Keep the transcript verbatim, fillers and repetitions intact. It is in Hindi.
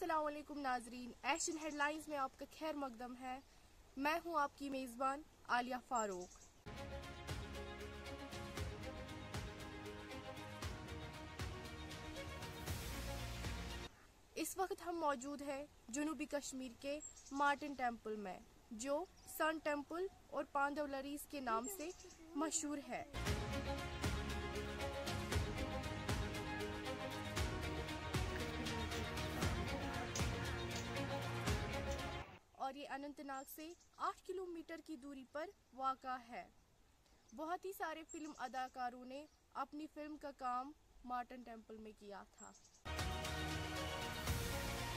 अस्सलाम वालेकुम नाजरीन, एशियन हेडलाइंस में आपका खैर मकदम है। मैं हूं आपकी मेजबान आलिया फारूक। इस वक्त हम मौजूद हैं जनूबी कश्मीर के मार्टिन टेम्पल में, जो सन टेम्पल और पांडव लरीज के नाम से मशहूर है। और ये अनंतनाग से आठ किलोमीटर की दूरी पर वाक़ा है। बहुत ही सारे फिल्म अदाकारों ने अपनी फिल्म का काम मार्टिन टेम्पल में किया था।